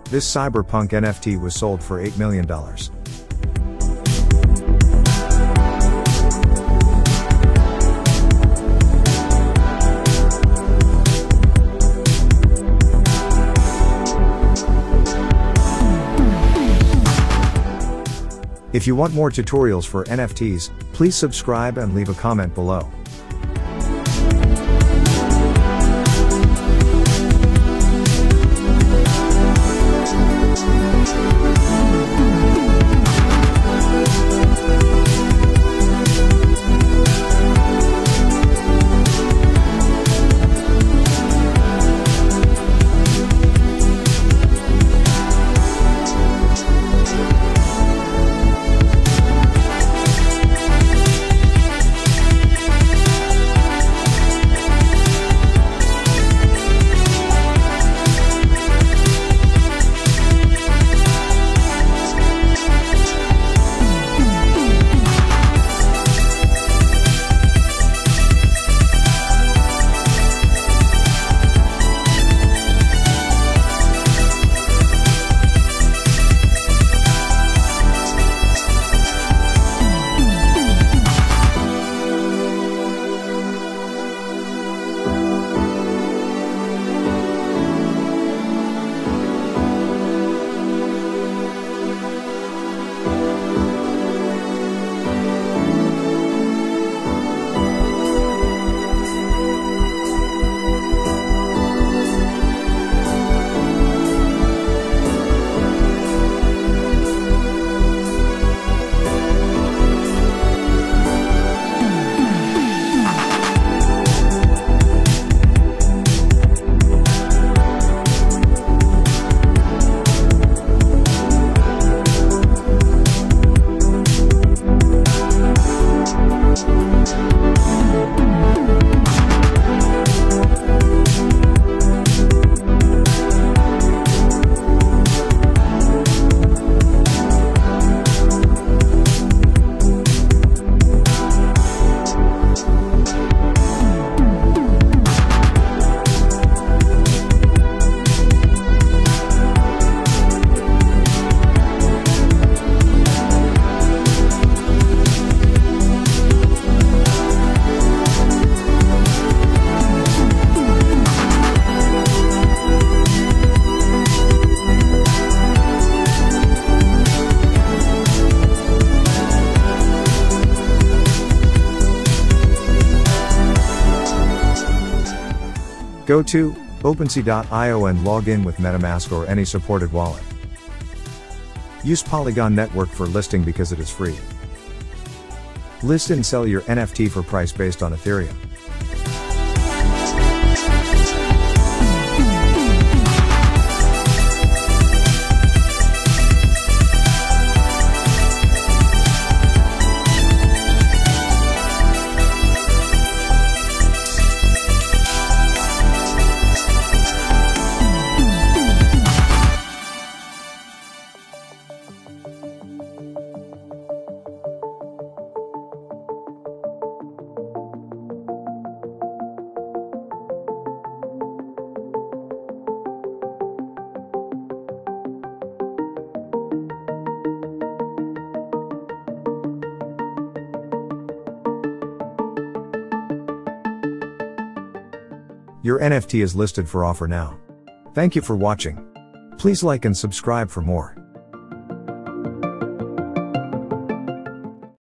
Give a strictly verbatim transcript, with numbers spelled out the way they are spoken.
This CyberPunk N F T was sold for eight million dollars. If you want more tutorials for N F Ts, please subscribe and leave a comment below. Go to OpenSea dot i o and log in with Metamask or any supported wallet. Use Polygon Network for listing because it is free. List and sell your N F T for price based on Ethereum. Your N F T is listed for offer now. Thank you for watching. Please like and subscribe for more.